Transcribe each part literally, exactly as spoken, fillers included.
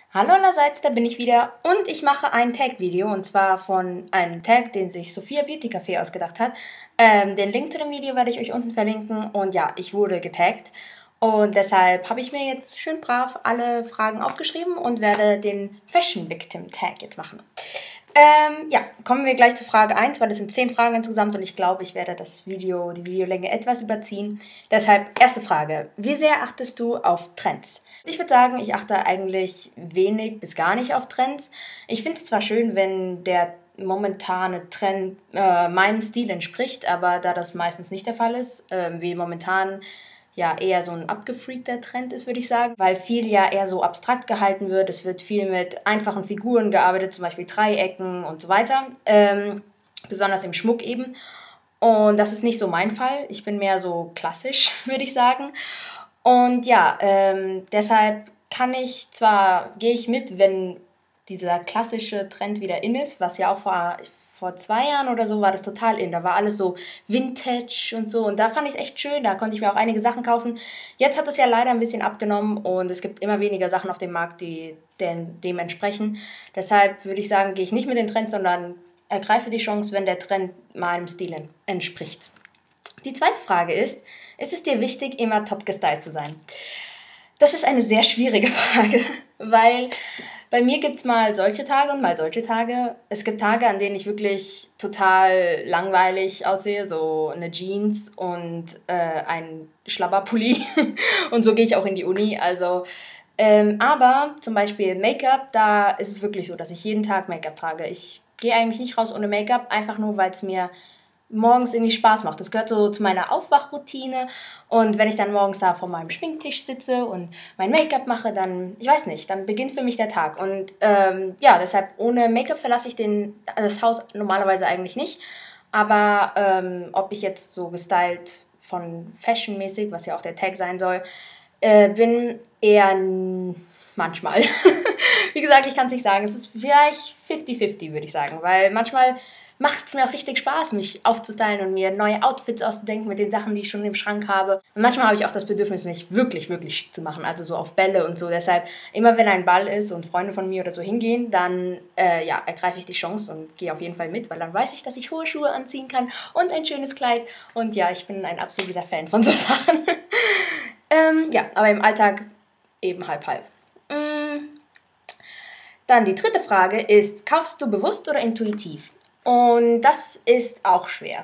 Hallo allerseits, da bin ich wieder und ich mache ein Tag-Video und zwar von einem Tag, den sich Sophia Beauty Café ausgedacht hat. Ähm, den Link zu dem Video werde ich euch unten verlinken und ja, ich wurde getaggt und deshalb habe ich mir jetzt schön brav alle Fragen aufgeschrieben und werde den Fashion Victim Tag jetzt machen. Ähm, ja, kommen wir gleich zu Frage eins, weil es sind zehn Fragen insgesamt und ich glaube, ich werde das Video, die Videolänge etwas überziehen. Deshalb, erste Frage. Wie sehr achtest du auf Trends? Ich würde sagen, ich achte eigentlich wenig bis gar nicht auf Trends. Ich finde es zwar schön, wenn der momentane Trend äh, meinem Stil entspricht, aber da das meistens nicht der Fall ist, äh, wie momentan ja eher so ein abgefreakter Trend ist, würde ich sagen, weil viel ja eher so abstrakt gehalten wird. Es wird viel mit einfachen Figuren gearbeitet, zum Beispiel Dreiecken und so weiter, ähm, besonders im Schmuck eben. Und das ist nicht so mein Fall. Ich bin mehr so klassisch, würde ich sagen. Und ja, ähm, deshalb kann ich zwar, gehe ich mit, wenn dieser klassische Trend wieder in ist, was ja auch vor, vor zwei Jahren oder so war das total in. Da war alles so Vintage und so und da fand ich es echt schön, da konnte ich mir auch einige Sachen kaufen. Jetzt hat es ja leider ein bisschen abgenommen und es gibt immer weniger Sachen auf dem Markt, die dem, dem entsprechen. Deshalb würde ich sagen, gehe ich nicht mit den Trends, sondern ergreife die Chance, wenn der Trend meinem Stil entspricht. Die zweite Frage ist, ist es dir wichtig, immer top gestylt zu sein? Das ist eine sehr schwierige Frage, weil bei mir gibt es mal solche Tage und mal solche Tage. Es gibt Tage, an denen ich wirklich total langweilig aussehe, so eine Jeans und äh, ein Schlabberpulli und so gehe ich auch in die Uni. Also, ähm, aber zum Beispiel Make-up, da ist es wirklich so, dass ich jeden Tag Make-up trage. Ich gehe eigentlich nicht raus ohne Make-up, einfach nur, weil es mir morgens irgendwie Spaß macht. Das gehört so zu meiner Aufwachroutine und wenn ich dann morgens da vor meinem Schminktisch sitze und mein Make-up mache, dann, ich weiß nicht, dann beginnt für mich der Tag und ähm, ja, deshalb ohne Make-up verlasse ich den, das Haus normalerweise eigentlich nicht, aber ähm, ob ich jetzt so gestylt von Fashion-mäßig, was ja auch der Tag sein soll, äh, bin eher manchmal. Wie gesagt, ich kann es nicht sagen, es ist vielleicht fifty fifty, würde ich sagen, weil manchmal macht es mir auch richtig Spaß, mich aufzustylen und mir neue Outfits auszudenken mit den Sachen, die ich schon im Schrank habe. Und manchmal habe ich auch das Bedürfnis, mich wirklich, wirklich schick zu machen, also so auf Bälle und so. Deshalb, immer wenn ein Ball ist und Freunde von mir oder so hingehen, dann äh, ja, ergreife ich die Chance und gehe auf jeden Fall mit, weil dann weiß ich, dass ich hohe Schuhe anziehen kann und ein schönes Kleid. Und ja, ich bin ein absoluter Fan von so Sachen. ähm, ja, aber im Alltag eben halb, halb. Mm. Dann die dritte Frage ist, kaufst du bewusst oder intuitiv? Und das ist auch schwer.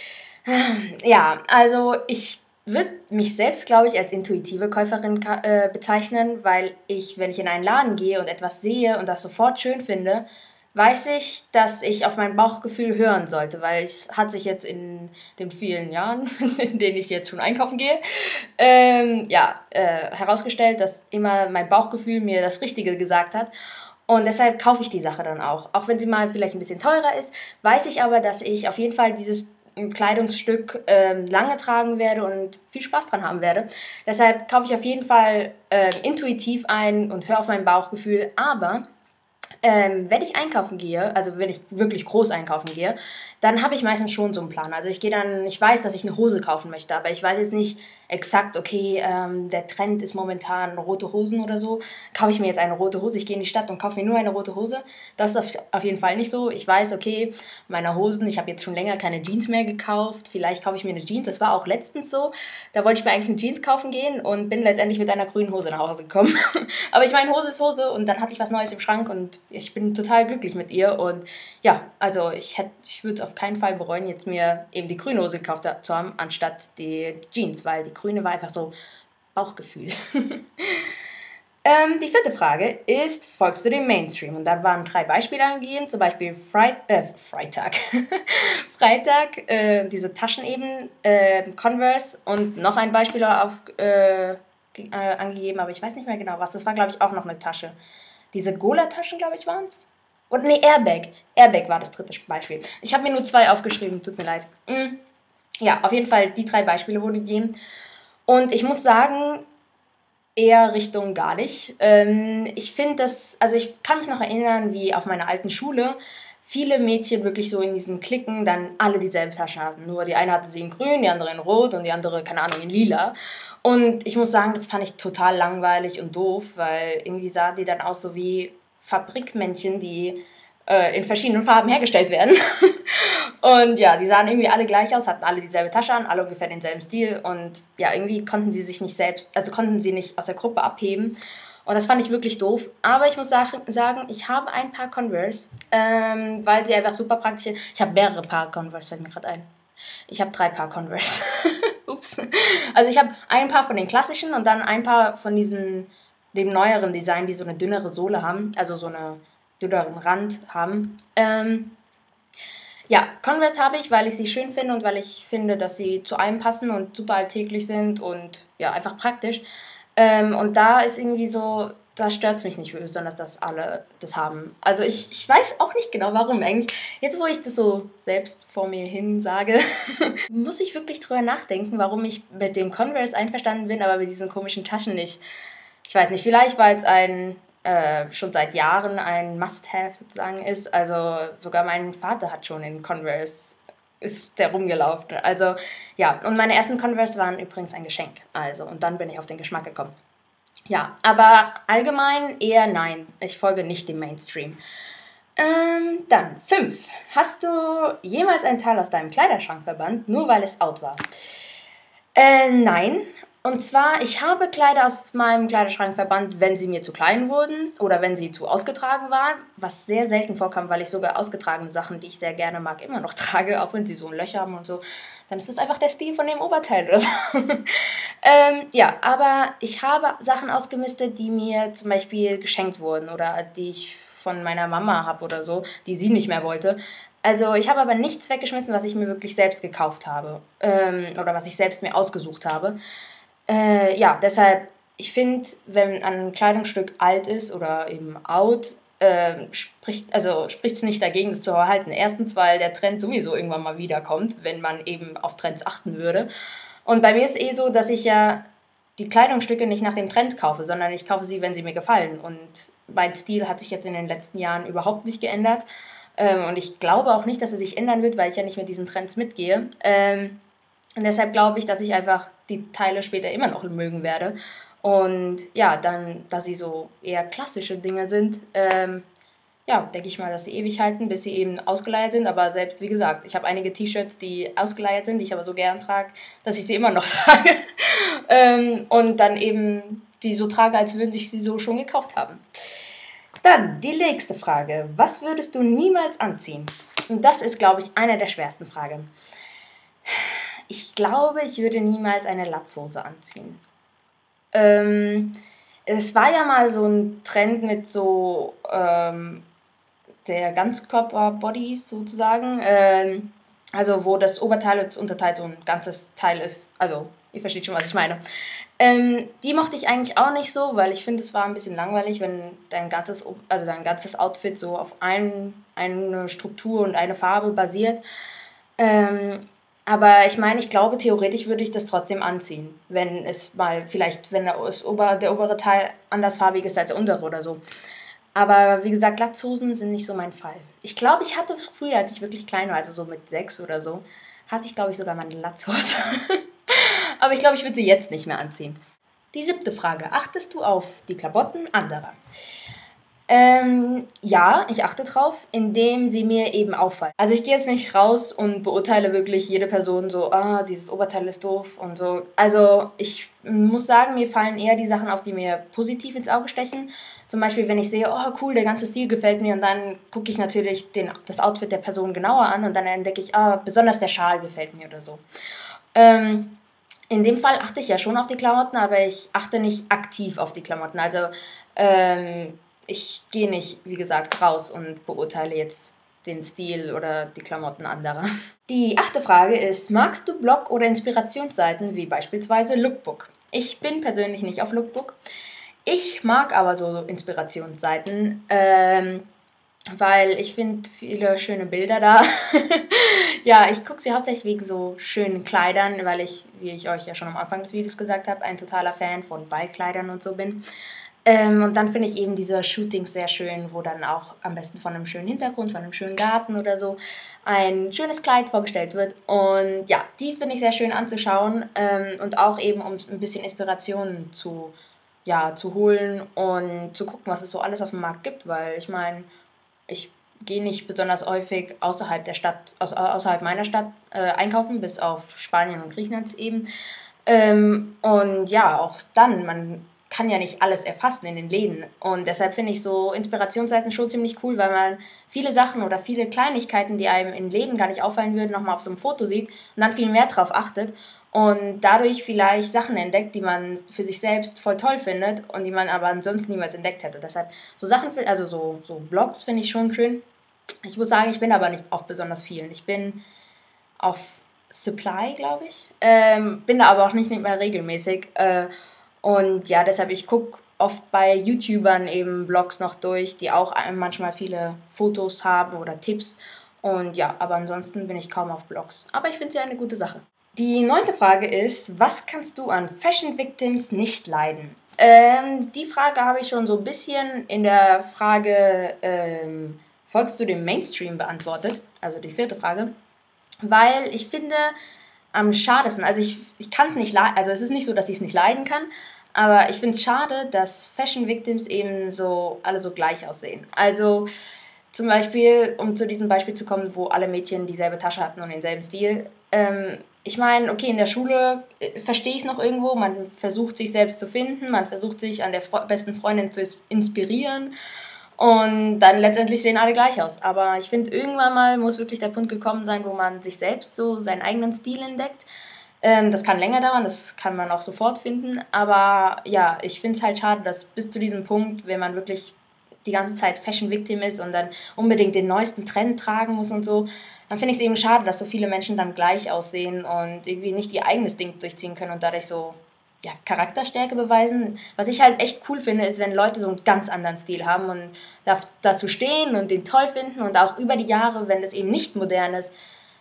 Ja, also ich würde mich selbst, glaube ich, als intuitive Käuferin äh, bezeichnen, weil ich, wenn ich in einen Laden gehe und etwas sehe und das sofort schön finde, weiß ich, dass ich auf mein Bauchgefühl hören sollte, weil es hat sich jetzt in den vielen Jahren, in denen ich jetzt schon einkaufen gehe, ähm, ja, äh, herausgestellt, dass immer mein Bauchgefühl mir das Richtige gesagt hat. Und deshalb kaufe ich die Sache dann auch. Auch wenn sie mal vielleicht ein bisschen teurer ist, weiß ich aber, dass ich auf jeden Fall dieses Kleidungsstück ähm, lange tragen werde und viel Spaß dran haben werde. Deshalb kaufe ich auf jeden Fall ähm, intuitiv ein und höre auf mein Bauchgefühl. Aber ähm, wenn ich einkaufen gehe, also wenn ich wirklich groß einkaufen gehe, dann habe ich meistens schon so einen Plan. Also ich gehe dann, ich weiß, dass ich eine Hose kaufen möchte, aber ich weiß jetzt nicht exakt, okay, ähm, der Trend ist momentan rote Hosen oder so. Kaufe ich mir jetzt eine rote Hose, ich gehe in die Stadt und kaufe mir nur eine rote Hose. Das ist auf, auf jeden Fall nicht so. Ich weiß, okay, meine Hosen, ich habe jetzt schon länger keine Jeans mehr gekauft. Vielleicht kaufe ich mir eine Jeans. Das war auch letztens so. Da wollte ich mir eigentlich eine Jeans kaufen gehen und bin letztendlich mit einer grünen Hose nach Hause gekommen. Aber ich meine, Hose ist Hose und dann hatte ich was Neues im Schrank und ich bin total glücklich mit ihr. Und ja, also ich, hätt, ich würde es auf keinen Fall bereuen, jetzt mir eben die grüne Hose gekauft zu haben, anstatt die Jeans, weil die grüne war einfach so Bauchgefühl. ähm, die vierte Frage ist, folgst du dem Mainstream? Und da waren drei Beispiele angegeben, zum Beispiel Freit äh, Freitag, Freitag, äh, diese Taschen eben, äh, Converse und noch ein Beispiel auf, äh, äh, angegeben, aber ich weiß nicht mehr genau was, das war glaube ich auch noch eine Tasche. Diese Gola-Taschen, glaube ich, waren es. Und nee, Airbag. Airbag war das dritte Beispiel. Ich habe mir nur zwei aufgeschrieben, tut mir leid. Mm. Ja, auf jeden Fall, die drei Beispiele wurden gegeben. Und ich muss sagen, eher Richtung gar nicht. Ähm, ich finde das, also ich kann mich noch erinnern, wie auf meiner alten Schule viele Mädchen wirklich so in diesen Klicken dann alle dieselbe Tasche hatten. Nur die eine hatte sie in grün, die andere in rot und die andere, keine Ahnung, in lila. Und ich muss sagen, das fand ich total langweilig und doof, weil irgendwie sahen die dann aus so wie Fabrikmännchen, die äh, in verschiedenen Farben hergestellt werden. Und ja, die sahen irgendwie alle gleich aus, hatten alle dieselbe Tasche an, alle ungefähr denselben Stil. Und ja, irgendwie konnten sie sich nicht selbst, also konnten sie nicht aus der Gruppe abheben. Und das fand ich wirklich doof. Aber ich muss sagen, ich habe ein paar Converse, ähm, weil sie einfach super praktisch sind. Ich habe mehrere Paar Converse, fällt mir gerade ein. Ich habe drei Paar Converse. Ups. Also ich habe ein Paar von den klassischen und dann ein Paar von diesen, dem neueren Design, die so eine dünnere Sohle haben, also so einen dünneren Rand haben. Ähm, ja, Converse habe ich, weil ich sie schön finde und weil ich finde, dass sie zu allem passen und super alltäglich sind und ja, einfach praktisch. Ähm, und da ist irgendwie so, da stört es mich nicht besonders, dass alle das haben. Also ich, ich weiß auch nicht genau, warum eigentlich. Jetzt, wo ich das so selbst vor mir hin sage, muss ich wirklich drüber nachdenken, warum ich mit den Converse einverstanden bin, aber mit diesen komischen Taschen nicht. Ich weiß nicht, vielleicht weil es ein äh, schon seit Jahren ein Must-Have sozusagen ist. Also sogar mein Vater hat schon in Converse ist der rumgelaufen. Also ja, und meine ersten Converse waren übrigens ein Geschenk. Also und dann bin ich auf den Geschmack gekommen. Ja, aber allgemein eher nein. Ich folge nicht dem Mainstream. Ähm, dann fünf. Hast du jemals ein Teil aus deinem Kleiderschrank verbannt, nur weil es out war? Äh, nein. Und zwar, ich habe Kleider aus meinem Kleiderschrank verbannt, wenn sie mir zu klein wurden oder wenn sie zu ausgetragen waren, was sehr selten vorkam, weil ich sogar ausgetragene Sachen, die ich sehr gerne mag, immer noch trage, auch wenn sie so ein Löcher haben und so. Dann ist das einfach der Stil von dem Oberteil oder so. ähm, ja, aber ich habe Sachen ausgemistet, die mir zum Beispiel geschenkt wurden oder die ich von meiner Mama habe oder so, die sie nicht mehr wollte. Also ich habe aber nichts weggeschmissen, was ich mir wirklich selbst gekauft habe ähm, oder was ich selbst mir ausgesucht habe. Äh, ja, deshalb, ich finde, wenn ein Kleidungsstück alt ist oder eben out, äh, spricht also spricht es nicht dagegen, es zu erhalten. Erstens, weil der Trend sowieso irgendwann mal wiederkommt, wenn man eben auf Trends achten würde. Und bei mir ist eh so, dass ich ja die Kleidungsstücke nicht nach dem Trend kaufe, sondern ich kaufe sie, wenn sie mir gefallen. Und mein Stil hat sich jetzt in den letzten Jahren überhaupt nicht geändert. Ähm, und ich glaube auch nicht, dass er sich ändern wird, weil ich ja nicht mit diesen Trends mitgehe. Ähm, und deshalb glaube ich, dass ich einfach die Teile später immer noch mögen werde. Und ja, dann, da sie so eher klassische Dinge sind, ähm, ja, denke ich mal, dass sie ewig halten, bis sie eben ausgeleiert sind. Aber selbst, wie gesagt, ich habe einige T-Shirts, die ausgeleiert sind, die ich aber so gern trage, dass ich sie immer noch trage. ähm, und dann eben die so trage, als würde ich sie so schon gekauft haben. Dann die nächste Frage. Was würdest du niemals anziehen? Und das ist, glaube ich, eine der schwersten Fragen. Ich glaube, ich würde niemals eine Latzhose anziehen. Ähm, es war ja mal so ein Trend mit so ähm, der Ganzkörper-Bodies sozusagen. Ähm, also wo das Oberteil und das Unterteil so ein ganzes Teil ist. Also, ihr versteht schon, was ich meine. Ähm, die mochte ich eigentlich auch nicht so, weil ich finde, es war ein bisschen langweilig, wenn dein ganzes, also dein ganzes Outfit so auf ein, eine Struktur und eine Farbe basiert. Ähm, aber ich meine, ich glaube, theoretisch würde ich das trotzdem anziehen, wenn es mal vielleicht, wenn das Ober, der obere Teil andersfarbig ist als der untere oder so. Aber wie gesagt, Latzhosen sind nicht so mein Fall. Ich glaube, ich hatte es früher, als ich wirklich klein war, also so mit sechs oder so, hatte ich, glaube ich, sogar mal eine Latzhose. Aber ich glaube, ich würde sie jetzt nicht mehr anziehen. Die siebte Frage. Achtest du auf die Klamotten anderer? Ähm, ja, ich achte drauf, indem sie mir eben auffallen. Also ich gehe jetzt nicht raus und beurteile wirklich jede Person so, ah, dieses Oberteil ist doof und so. Also ich muss sagen, mir fallen eher die Sachen auf, die mir positiv ins Auge stechen. Zum Beispiel, wenn ich sehe, oh cool, der ganze Stil gefällt mir und dann gucke ich natürlich den, das Outfit der Person genauer an und dann entdecke ich, ah, besonders der Schal gefällt mir oder so. Ähm, in dem Fall achte ich ja schon auf die Klamotten, aber ich achte nicht aktiv auf die Klamotten. Also ähm, ich gehe nicht, wie gesagt, raus und beurteile jetzt den Stil oder die Klamotten anderer. Die achte Frage ist, magst du Blog- oder Inspirationsseiten wie beispielsweise Lookbook? Ich bin persönlich nicht auf Lookbook. Ich mag aber so Inspirationsseiten, ähm, weil ich finde viele schöne Bilder da. Ja, ich gucke sie hauptsächlich wegen so schönen Kleidern, weil ich, wie ich euch ja schon am Anfang des Videos gesagt habe, ein totaler Fan von Ballkleidern und so bin. Ähm, und dann finde ich eben diese Shootings sehr schön, wo dann auch am besten von einem schönen Hintergrund, von einem schönen Garten oder so ein schönes Kleid vorgestellt wird. Und ja, die finde ich sehr schön anzuschauen ähm, und auch eben, um ein bisschen Inspiration zu, ja, zu holen und zu gucken, was es so alles auf dem Markt gibt, weil ich meine, ich gehe nicht besonders häufig außerhalb der Stadt, aus, außerhalb meiner Stadt äh, einkaufen, bis auf Spanien und Griechenland eben. Ähm, und ja, auch dann, man kann ja nicht alles erfassen in den Läden. Und deshalb finde ich so Inspirationsseiten schon ziemlich cool, weil man viele Sachen oder viele Kleinigkeiten, die einem in Läden gar nicht auffallen würden, nochmal auf so einem Foto sieht und dann viel mehr drauf achtet und dadurch vielleicht Sachen entdeckt, die man für sich selbst voll toll findet und die man aber ansonsten niemals entdeckt hätte. Deshalb so Sachen, also so, so Blogs finde ich schon schön. Ich muss sagen, ich bin aber nicht auf besonders vielen. Ich bin auf Supply, glaube ich. Ähm, bin da aber auch nicht, nicht mehr regelmäßig. Äh, und ja, deshalb, ich gucke oft bei YouTubern eben Blogs noch durch, die auch manchmal viele Fotos haben oder Tipps. Und ja, aber ansonsten bin ich kaum auf Blogs. Aber ich finde es ja eine gute Sache. Die neunte Frage ist, was kannst du an Fashion Victims nicht leiden? Ähm, die Frage habe ich schon so ein bisschen in der Frage, ähm, folgst du dem Mainstream beantwortet? Also die vierte Frage. Weil ich finde, am schadesten, also ich, ich kann es nicht leiden, also es ist nicht so, dass ich es nicht leiden kann, aber ich finde es schade, dass Fashion Victims eben so alle so gleich aussehen. Also zum Beispiel, um zu diesem Beispiel zu kommen, wo alle Mädchen dieselbe Tasche hatten und denselben Stil. Ähm, ich meine, okay, in der Schule äh, verstehe ich es noch irgendwo, man versucht sich selbst zu finden, man versucht sich an der Fre- besten Freundin zu inspirieren und dann letztendlich sehen alle gleich aus. Aber ich finde, irgendwann mal muss wirklich der Punkt gekommen sein, wo man sich selbst so seinen eigenen Stil entdeckt. Ähm, das kann länger dauern, das kann man auch sofort finden. Aber ja, ich finde es halt schade, dass bis zu diesem Punkt, wenn man wirklich die ganze Zeit Fashion Victim ist und dann unbedingt den neuesten Trend tragen muss und so, dann finde ich es eben schade, dass so viele Menschen dann gleich aussehen und irgendwie nicht ihr eigenes Ding durchziehen können und dadurch so ja, Charakterstärke beweisen. Was ich halt echt cool finde, ist, wenn Leute so einen ganz anderen Stil haben und dazu stehen und den toll finden und auch über die Jahre, wenn das eben nicht modern ist,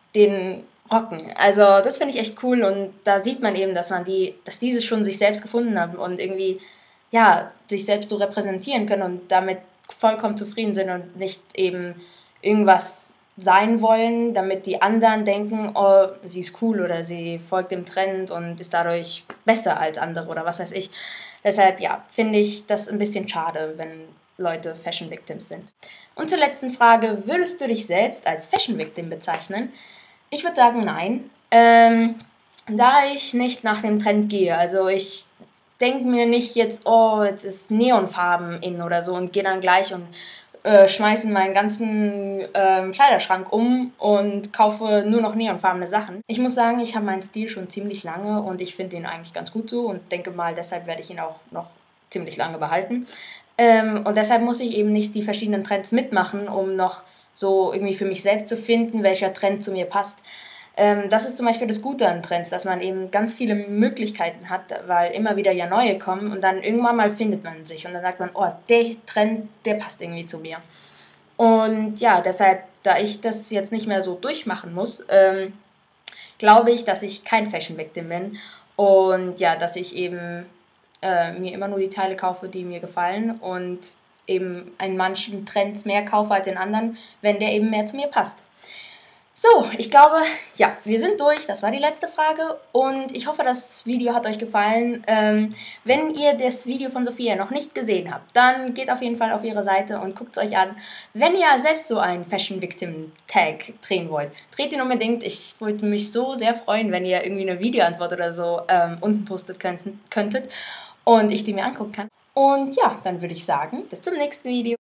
den rocken. Also das finde ich echt cool und da sieht man eben, dass man die, dass diese schon sich selbst gefunden haben und irgendwie ja, sich selbst so repräsentieren können und damit vollkommen zufrieden sind und nicht eben irgendwas sein wollen, damit die anderen denken, oh, sie ist cool oder sie folgt dem Trend und ist dadurch besser als andere oder was weiß ich. Deshalb, ja, finde ich das ein bisschen schade, wenn Leute Fashion Victims sind. Und zur letzten Frage, würdest du dich selbst als Fashion Victim bezeichnen? Ich würde sagen, nein. Ähm, da ich nicht nach dem Trend gehe. Also ich denke mir nicht jetzt, oh, jetzt ist Neonfarben in oder so und gehe dann gleich und äh, schmeiße meinen ganzen ähm, Kleiderschrank um und kaufe nur noch neonfarbene Sachen. Ich muss sagen, ich habe meinen Stil schon ziemlich lange und ich finde ihn eigentlich ganz gut so und denke mal, deshalb werde ich ihn auch noch ziemlich lange behalten. Ähm, und deshalb muss ich eben nicht die verschiedenen Trends mitmachen, um noch so irgendwie für mich selbst zu finden, welcher Trend zu mir passt. Ähm, das ist zum Beispiel das Gute an Trends, dass man eben ganz viele Möglichkeiten hat, weil immer wieder ja neue kommen und dann irgendwann mal findet man sich und dann sagt man, oh, der Trend, der passt irgendwie zu mir. Und ja, deshalb, da ich das jetzt nicht mehr so durchmachen muss, ähm, glaube ich, dass ich kein Fashion Victim bin und ja, dass ich eben äh, mir immer nur die Teile kaufe, die mir gefallen und eben in manchen Trends mehr kaufe als in anderen, wenn der eben mehr zu mir passt. So, ich glaube, ja, wir sind durch. Das war die letzte Frage und ich hoffe, das Video hat euch gefallen. Ähm, wenn ihr das Video von Sophia noch nicht gesehen habt, dann geht auf jeden Fall auf ihre Seite und guckt es euch an. Wenn ihr selbst so einen Fashion Victim Tag drehen wollt, dreht ihn unbedingt. Ich würde mich so sehr freuen, wenn ihr irgendwie eine Videoantwort oder so ähm, unten postet könnten, könntet und ich die mir angucken kann. Und ja, dann würde ich sagen, bis zum nächsten Video.